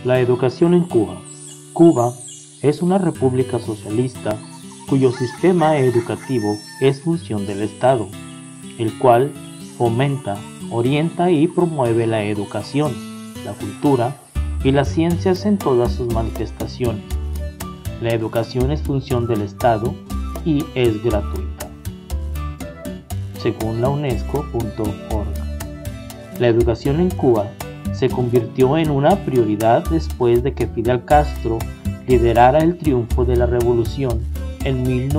La educación en Cuba. Cuba es una república socialista cuyo sistema educativo es función del Estado, el cual fomenta, orienta y promueve la educación, la cultura y las ciencias en todas sus manifestaciones. La educación es función del Estado y es gratuita. Según la UNESCO.org, la educación en Cuba se convirtió en una prioridad después de que Fidel Castro liderara el triunfo de la revolución en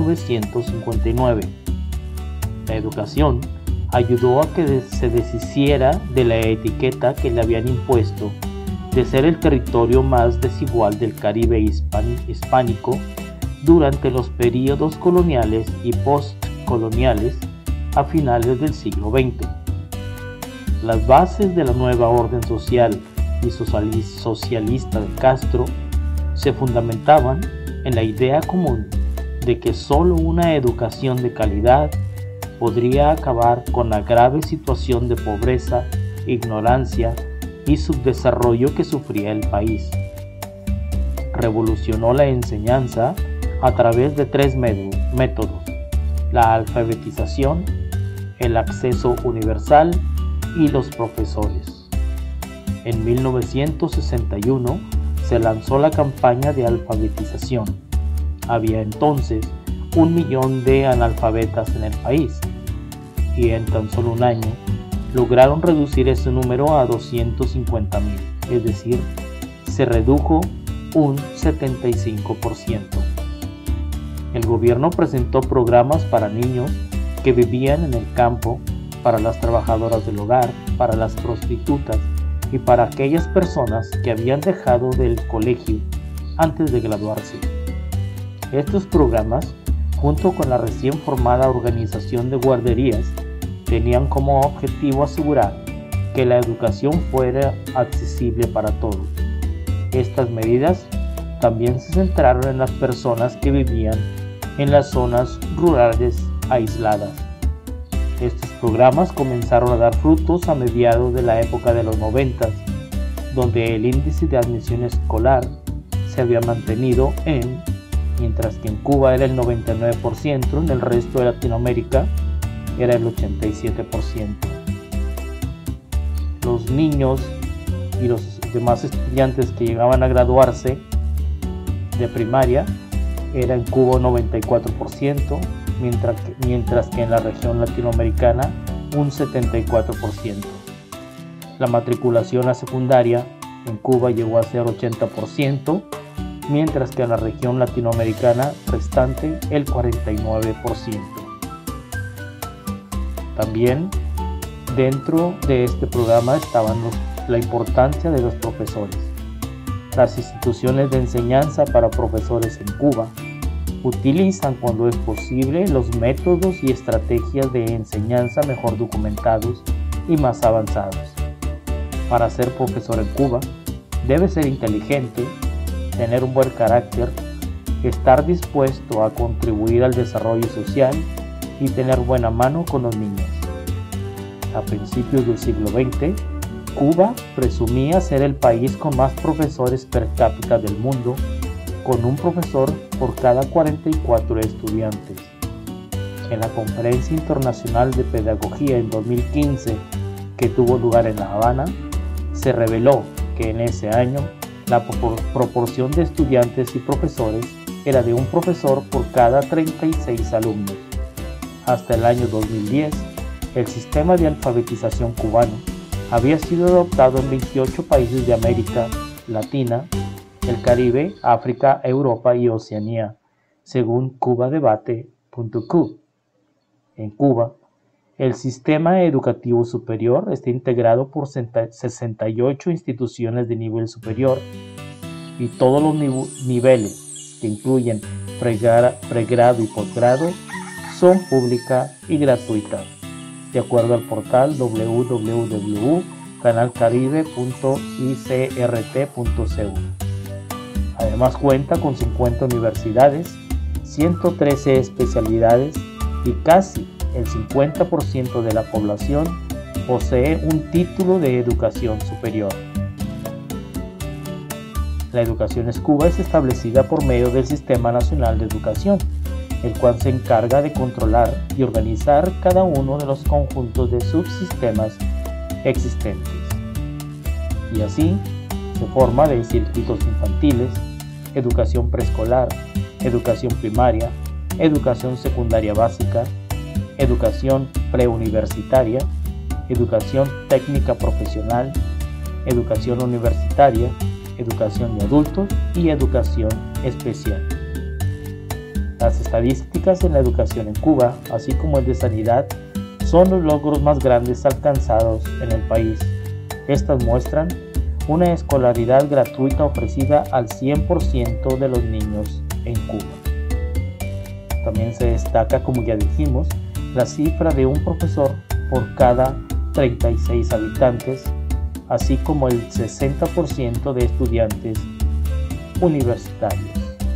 1959. La educación ayudó a que se deshiciera de la etiqueta que le habían impuesto de ser el territorio más desigual del Caribe hispánico durante los períodos coloniales y postcoloniales a finales del siglo XX. Las bases de la nueva orden social y socialista de Castro se fundamentaban en la idea común de que solo una educación de calidad podría acabar con la grave situación de pobreza, ignorancia y subdesarrollo que sufría el país. Revolucionó la enseñanza a través de tres métodos: la alfabetización, el acceso universal y los profesores. En 1961 se lanzó la campaña de alfabetización. Había entonces 1 millón de analfabetas en el país y en tan solo un año lograron reducir ese número a 250,000, es decir, se redujo un 75%. El gobierno presentó programas para niños que vivían en el campo, para las trabajadoras del hogar, para las prostitutas y para aquellas personas que habían dejado del colegio antes de graduarse. Estos programas, junto con la recién formada organización de guarderías, tenían como objetivo asegurar que la educación fuera accesible para todos. Estas medidas también se centraron en las personas que vivían en las zonas rurales aisladas. Estos programas comenzaron a dar frutos a mediados de la época de los 90, donde el índice de admisión escolar se había mantenido mientras que en Cuba era el 99%, en el resto de Latinoamérica era el 87%. Los niños y los demás estudiantes que llegaban a graduarse de primaria era en Cuba 94%, mientras que en la región latinoamericana un 74%. La matriculación a secundaria en Cuba llegó a ser 80%, mientras que en la región latinoamericana restante el 49%. También dentro de este programa estaban la importancia de los profesores. Las instituciones de enseñanza para profesores en Cuba utilizan, cuando es posible, los métodos y estrategias de enseñanza mejor documentados y más avanzados. Para ser profesor en Cuba, debe ser inteligente, tener un buen carácter, estar dispuesto a contribuir al desarrollo social y tener buena mano con los niños. A principios del siglo XX, Cuba presumía ser el país con más profesores per cápita del mundo, con un profesor por cada 44 estudiantes. En la Conferencia Internacional de Pedagogía en 2015, que tuvo lugar en La Habana, se reveló que en ese año la proporción de estudiantes y profesores era de un profesor por cada 36 alumnos. Hasta el año 2010, el sistema de alfabetización cubano había sido adoptado en 28 países de América Latina, el Caribe, África, Europa y Oceanía, según cubadebate.cu. En Cuba, el sistema educativo superior está integrado por 68 instituciones de nivel superior y todos los niveles, que incluyen pregrado y posgrado, son públicas y gratuitas, de acuerdo al portal www.canalcaribe.icrt.cu. Además cuenta con 50 universidades, 113 especialidades y casi el 50% de la población posee un título de educación superior. La educación en Cuba es establecida por medio del Sistema Nacional de Educación, el cual se encarga de controlar y organizar cada uno de los conjuntos de subsistemas existentes. Y así se forma de circuitos infantiles, educación preescolar, educación primaria, educación secundaria básica, educación preuniversitaria, educación técnica profesional, educación universitaria, educación de adultos y educación especial. Las estadísticas en la educación en Cuba, así como el de sanidad, son los logros más grandes alcanzados en el país. Estas muestran una escolaridad gratuita ofrecida al 100% de los niños en Cuba. También se destaca, como ya dijimos, la cifra de un profesor por cada 36 habitantes, así como el 60% de estudiantes universitarios.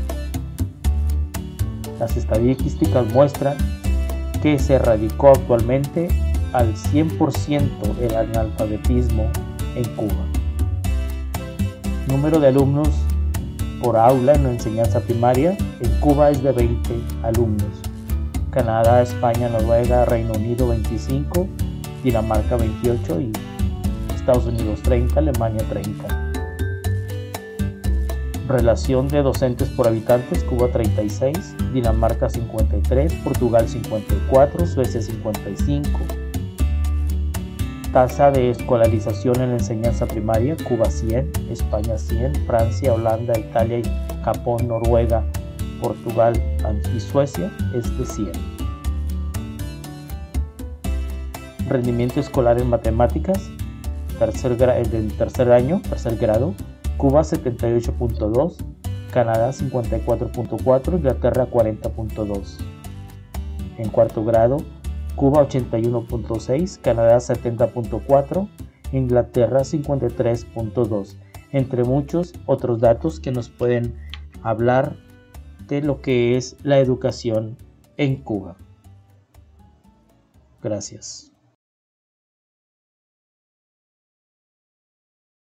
Las estadísticas muestran que se erradicó actualmente al 100% el analfabetismo en Cuba. Número de alumnos por aula en la enseñanza primaria en Cuba es de 20 alumnos. Canadá, España, Noruega, Reino Unido 25, Dinamarca 28 y Estados Unidos 30, Alemania 30. Relación de docentes por habitantes: Cuba 36, Dinamarca 53, Portugal 54, Suecia 55. Tasa de escolarización en la enseñanza primaria: Cuba 100, España 100, Francia, Holanda, Italia, Japón, Noruega, Portugal y Suecia es de 100. Rendimiento escolar en matemáticas, tercer grado: Cuba 78.2, Canadá 54.4, Inglaterra 40.2. En cuarto grado: Cuba 81.6, Canadá 70.4, Inglaterra 53.2, entre muchos otros datos que nos pueden hablar de lo que es la educación en Cuba. Gracias.